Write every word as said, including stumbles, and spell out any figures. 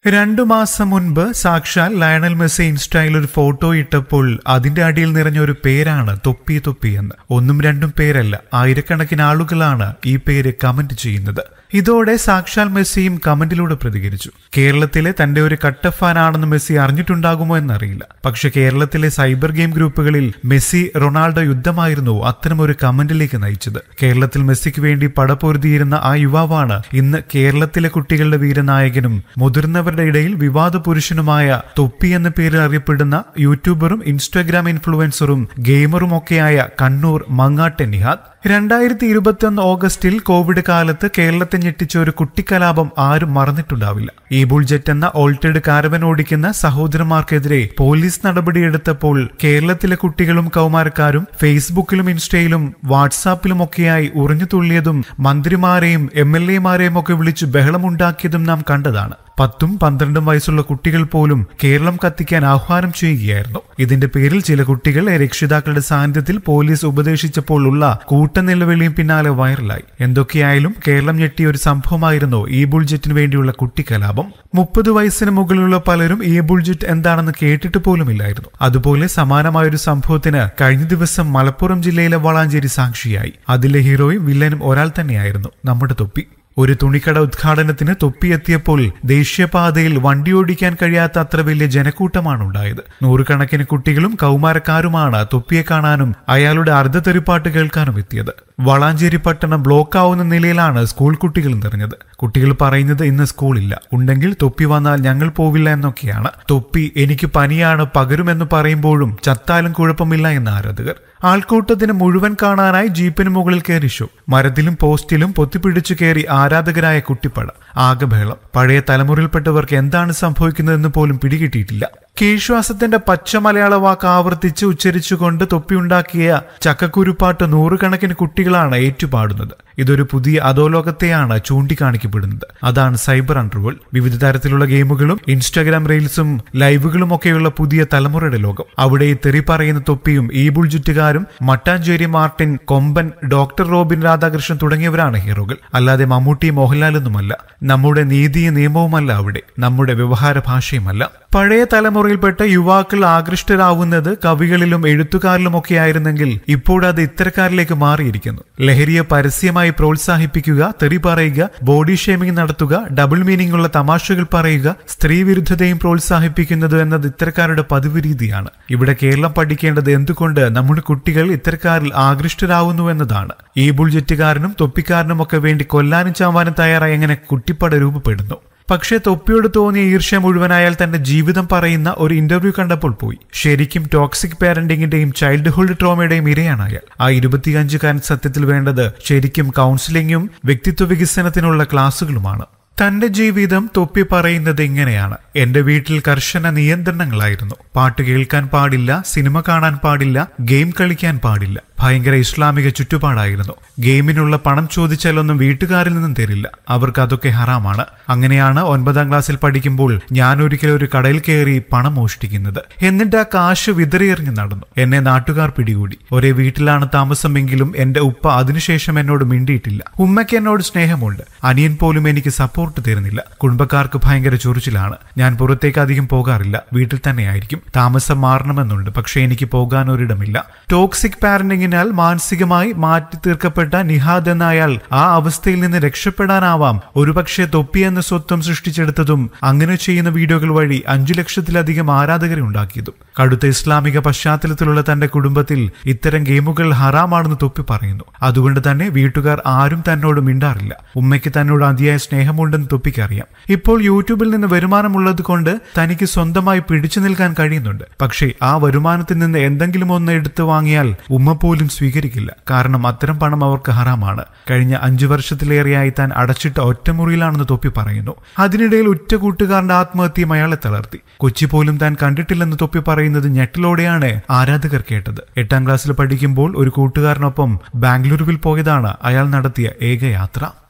രണ്ടു മാസം മുൻപ് സാക്ഷാൽ ലയണൽ മെസ്സി ഇൻസ്റ്റയിൽ ഒരു ഫോട്ടോ ഇട്ടപ്പോൾ അതിന്റെ അടിയിൽ നിറഞ്ഞ ഒരു പേരാണ് തൊപ്പി തൊപ്പി എന്ന്. ഒന്നും രണ്ടും പേരല്ല, ആയിരക്കണക്കിന് ആളുകളാണ് ഈ പേര് കമന്റ് ചെയ്യുന്നത്. ഇതോടെ സാക്ഷാൽ മെസ്സിയും കമന്റിലൂടെ പ്രതികരിച്ചു. കേരളത്തിലെ തന്റെ ഒരു കട്ട ഫാനാണെന്ന് മെസ്സി അറിഞ്ഞിട്ടുണ്ടാകുമോ എന്നറിയില്ല. പക്ഷെ കേരളത്തിലെ സൈബർ ഗെയിം ഗ്രൂപ്പുകളിൽ മെസ്സി റൊണാൾഡോ യുദ്ധമായിരുന്നു അത്തരം ഒരു കമന്റിലേക്ക് നയിച്ചത്. കേരളത്തിൽ മെസ്സിക്ക് വേണ്ടി പടപൊരുതിയിരുന്ന ആ യുവാവാണ് ഇന്ന് കേരളത്തിലെ കുട്ടികളുടെ വീരനായകനും മുതിർന്നവരുടെ ഇടയിൽ വിവാദ പുരുഷനുമായ തൊപ്പി എന്ന പേരിൽ അറിയപ്പെടുന്ന യൂട്യൂബറും ഇൻസ്റ്റാഗ്രാം ഇൻഫ്ലുവൻസറും ഗെയിമറും ഒക്കെയായ കണ്ണൂർ മങ്ങാട്ടെ നിഹാദ്. രണ്ടായിരത്തി ഇരുപത്തി ഒന്ന് ഓഗസ്റ്റിൽ കോവിഡ് കാലത്ത് കേരളത്തെ ഞെട്ടിച്ച ഒരു കുട്ടിക്കലാപം ആരും മറന്നിട്ടുണ്ടാവില്ല. ഈ ബുൾജെറ്റ് എന്ന ഓൾട്ടേഡ് കാരവൻ ഓടിക്കുന്ന സഹോദരന്മാർക്കെതിരെ പോലീസ് നടപടിയെടുത്തപ്പോൾ കേരളത്തിലെ കുട്ടികളും കൗമാരക്കാരും ഫേസ്ബുക്കിലും ഇൻസ്റ്റയിലും വാട്സാപ്പിലും ഒക്കെയായി ഉറഞ്ഞു തുള്ളിയതും മന്ത്രിമാരെയും എം എൽ എമാരെയും ഒക്കെ വിളിച്ചു ബഹളമുണ്ടാക്കിയതും നാം കണ്ടതാണ്. പത്തും പന്ത്രണ്ടും വയസ്സുള്ള കുട്ടികൾ പോലും കേരളം കത്തിക്കാൻ ആഹ്വാനം ചെയ്യുകയായിരുന്നു. ഇതിന്റെ പേരിൽ ചില കുട്ടികൾ രക്ഷിതാക്കളുടെ സാന്നിധ്യത്തിൽ പോലീസ് ഉപദേശിച്ചപ്പോൾ ഉള്ള കൂട്ടനിലവിളിയും പിന്നാലെ വൈറലായി. എന്തൊക്കെയായാലും കേരളം ഞെട്ടിയ ഒരു സംഭവമായിരുന്നു ഈ ബുൾജെറ്റിന് വേണ്ടിയുള്ള കുട്ടിക്കലാപം. മുപ്പത് വയസ്സിന് മുകളിലുള്ള പലരും ഈ ബുൾജെറ്റ് എന്താണെന്ന് കേട്ടിട്ട് പോലുമില്ലായിരുന്നു. അതുപോലെ സമാനമായൊരു സംഭവത്തിന് കഴിഞ്ഞ ദിവസം മലപ്പുറം ജില്ലയിലെ വളാഞ്ചേരി സാക്ഷിയായി. അതിലെ ഹീറോയും വില്ലനും ഒരാൾ തന്നെയായിരുന്നു, നമ്മുടെ തൊപ്പി. ഒരു തുണിക്കട ഉദ്ഘാടനത്തിന് തൊപ്പിയെത്തിയപ്പോൾ ദേശീയപാതയിൽ വണ്ടിയോടിക്കാൻ കഴിയാത്ത അത്ര വലിയ ജനക്കൂട്ടമാണ് ഉണ്ടായത്. നൂറുകണക്കിന് കുട്ടികളും കൗമാരക്കാരുമാണ് തൊപ്പിയെ കാണാനും അയാളുടെ അർദ്ധതെറിപ്പാട്ട് കേൾക്കാനും എത്തിയത്. വളാഞ്ചേരി പട്ടണം ബ്ലോക്ക് ആവുന്ന നിലയിലാണ് സ്കൂൾ കുട്ടികൾ നിറഞ്ഞത്. കുട്ടികൾ പറയുന്നത് ഇന്ന് സ്കൂളില്ല, ഉണ്ടെങ്കിൽ തൊപ്പി വന്നാൽ ഞങ്ങൾ പോവില്ല എന്നൊക്കെയാണ്. തൊപ്പി എനിക്ക് പനിയാണ് പകരുമെന്ന് പറയുമ്പോഴും ചത്താലും കുഴപ്പമില്ല എന്ന ആരാധകർ. ആൾക്കൂട്ടത്തിന് മുഴുവൻ കാണാനായി ജീപ്പിന് മുകളിൽ കയറി ഷോ. മരത്തിലും പോസ്റ്റിലും പൊത്തിപ്പിടിച്ചു കയറി ആരാധകരായ കുട്ടിപ്പട. ആകെ ബഹളം. പഴയ തലമുറയിൽപ്പെട്ടവർക്ക് എന്താണ് സംഭവിക്കുന്നതെന്ന് പോലും പിടികിട്ടിയിട്ടില്ല. കീഴ്ശ്വാസത്തിന്റെ പച്ച മലയാള വാക്ക് ആവർത്തിച്ച് ഉച്ചരിച്ചുകൊണ്ട് തൊപ്പിയുണ്ടാക്കിയ ചക്കക്കുരുപ്പാട്ട് നൂറുകണക്കിന് കുട്ടികളാണ് ഏറ്റുപാടുന്നത്. ഇതൊരു പുതിയ അധോലോകത്തെയാണ് ചൂണ്ടിക്കാണിക്കപ്പെടുന്നത്. അതാണ് സൈബർ അണ്ടർവേൾഡ്. വിവിധ തരത്തിലുള്ള ഗെയിമുകളും ഇൻസ്റ്റാഗ്രാം റീൽസും ലൈവുകളും ഒക്കെയുള്ള പുതിയ തലമുറയുടെ ലോകം. അവിടെ ഈ തെറി പറയുന്ന തൊപ്പിയും ഈ ബുൾജുറ്റുകാരും Mattancherry Martin, Komban, doctor Robin Radhakrishnan തുടങ്ങിയവരാണ് ഹീറോകൾ. അല്ലാതെ മമ്മൂട്ടി, മോഹൻലാലൊന്നുമല്ല. നമ്മുടെ നീതിയും നിയമവുമല്ല അവിടെ, നമ്മുടെ വ്യവഹാര ഭാഷയുമല്ല. പഴയ തലമുറയിൽപ്പെട്ട യുവാക്കൾ ആകൃഷ്ടരാവുന്നത് കവികളിലും എഴുത്തുകാരിലുമൊക്കെ ആയിരുന്നെങ്കിൽ ഇപ്പോഴത് ഇത്തരക്കാരിലേക്ക് മാറിയിരിക്കുന്നു. ലഹരിയെ പരസ്യമായി പ്രോത്സാഹിപ്പിക്കുക, തെറി പറയുക, ബോഡി ഷേമിംഗ് നടത്തുക, ഡബിൾ മീനിംഗ് ഉള്ള തമാശകൾ പറയുക, സ്ത്രീ വിരുദ്ധതയും പ്രോത്സാഹിപ്പിക്കുന്നത് എന്നത് ഇത്തരക്കാരുടെ പതിവ് രീതിയാണ്. ഇവിടെ കേരളം പഠിക്കേണ്ടത് എന്തുകൊണ്ട് നമ്മുടെ കുട്ടികൾ ഇത്തരക്കാരിൽ ആകൃഷ്ടരാവുന്നു എന്നതാണ്. ഈ ബുൾജെറ്റുകാരനും തൊപ്പിക്കാരനും ഒക്കെ വേണ്ടി കൊല്ലാനും ചാവാനും തയ്യാറായി എങ്ങനെ കുട്ടിപ്പട രൂപപ്പെടുന്നു. പക്ഷേ തൊപ്പിയോട് തോന്നിയ ഈർഷ്യ മുഴുവൻ അയാൾ തന്റെ ജീവിതം പറയുന്ന ഒരു ഇന്റർവ്യൂ കണ്ടപ്പോൾ പോയി. ശരിക്കും ടോക്സിക് പാരന്റിങ്ങിന്റെയും ചൈൽഡ്ഹുഡ് ട്രോമയുടെയും ഇരയാണ് അയാൾ. ആ ഇരുപത്തിയഞ്ചുകാരൻ സത്യത്തിൽ വേണ്ടത് ശരിക്കും കൗൺസിലിംഗും വ്യക്തിത്വ വികസനത്തിനുള്ള ക്ലാസുകളുമാണ്. തന്റെ ജീവിതം തൊപ്പി പറയുന്നത് ഇങ്ങനെയാണ്. എന്റെ വീട്ടിൽ കർശന നിയന്ത്രണങ്ങളായിരുന്നു. പാട്ട് കേൾക്കാൻ പാടില്ല, സിനിമ കാണാൻ പാടില്ല, ഗെയിം കളിക്കാൻ പാടില്ല. ഭയങ്കര ഇസ്ലാമിക ചുറ്റുപാടായിരുന്നു. ഗെയിമിനുള്ള പണം ചോദിച്ചാലൊന്നും വീട്ടുകാരിൽ നിന്നും തരില്ല. അവർക്ക് അതൊക്കെ ഹറാമാണ്. അങ്ങനെയാണ് ഒൻപതാം ക്ലാസ്സിൽ പഠിക്കുമ്പോൾ ഞാൻ ഒരിക്കലും ഒരു കടയിൽ കയറി പണം മോഷ്ടിക്കുന്നത്. എന്നിട്ട് ആ കാശ് വിതറിയെറിഞ്ഞ് നടന്നു. എന്നെ നാട്ടുകാർ പിടികൂടി. ഒരേ വീട്ടിലാണ് താമസമെങ്കിലും എന്റെ ഉപ്പ അതിനുശേഷം എന്നോട് മിണ്ടിയിട്ടില്ല. ഉമ്മയ്ക്ക് എന്നോട് സ്നേഹമുണ്ട്. അനിയൻ പോലും എനിക്ക് സപ്പോർട്ട് തരുന്നില്ല. കുടുംബക്കാർക്ക് ഭയങ്കര ചൊറിച്ചിലാണ്. ഞാൻ പുറത്തേക്ക് അധികം പോകാറില്ല, വീട്ടിൽ തന്നെയായിരിക്കും. താമസം മാറണമെന്നുണ്ട്, പക്ഷെ എനിക്ക് പോകാൻ ഒരിടമില്ല. ടോക്സിക് പാരന്റിംഗ് ാൽ മാനസികമായി മാറ്റി തീർക്കപ്പെട്ട നിഹാദ് എന്ന അയാൾ ആ അവസ്ഥയിൽ നിന്ന് രക്ഷപ്പെടാനാവാം ഒരുപക്ഷെ തൊപ്പി എന്ന സ്വത്വം സൃഷ്ടിച്ചെടുത്തതും അങ്ങനെ ചെയ്യുന്ന വീഡിയോകൾ വഴി അഞ്ചു ലക്ഷത്തിലധികം ആരാധകരെ ഉണ്ടാക്കിയതും. കടുത്ത ഇസ്ലാമിക പശ്ചാത്തലത്തിലുള്ള തന്റെ കുടുംബത്തിൽ ഇത്തരം ഗെയിമുകൾ ഹറാമാണെന്ന് തൊപ്പി പറയുന്നു. അതുകൊണ്ട് തന്നെ വീട്ടുകാർ ആരും തന്നോട് മിണ്ടാറില്ല. ഉമ്മയ്ക്ക് തന്നോട് അതിയായ സ്നേഹമുണ്ടെന്ന് തൊപ്പിക്കറിയാം. ഇപ്പോൾ യൂട്യൂബിൽ നിന്ന് വരുമാനമുള്ളത് കൊണ്ട് തനിക്ക് സ്വന്തമായി പിടിച്ചു നിൽക്കാൻ കഴിയുന്നുണ്ട്. പക്ഷേ ആ വരുമാനത്തിൽ നിന്ന് എന്തെങ്കിലും ഒന്ന് എടുത്തു വാങ്ങിയാൽ ഉമ്മ പോലും സ്വീകരിക്കില്ല. കാരണം അത്തരം പണം അവർക്ക് ഹറാമാണ്. കഴിഞ്ഞ അഞ്ചു വർഷത്തിലേറെയായി താൻ അടച്ചിട്ട ഒറ്റമുറിയിലാണെന്ന് തൊപ്പി പറയുന്നു. അതിനിടയിൽ ഉറ്റ കൂട്ടുകാരന്റെ ആത്മഹത്യയും അയാളെ തളർത്തി. കൊച്ചി പോലും താൻ കണ്ടിട്ടില്ലെന്ന് തൊപ്പി പറയുന്നത് ഞെട്ടലോടെയാണ് ആരാധകർ കേട്ടത്. എട്ടാം ക്ലാസ്സിൽ പഠിക്കുമ്പോൾ ഒരു കൂട്ടുകാരനൊപ്പം ബാംഗ്ലൂരുവിൽ പോയതാണ് അയാൾ നടത്തിയ ഏക യാത്ര.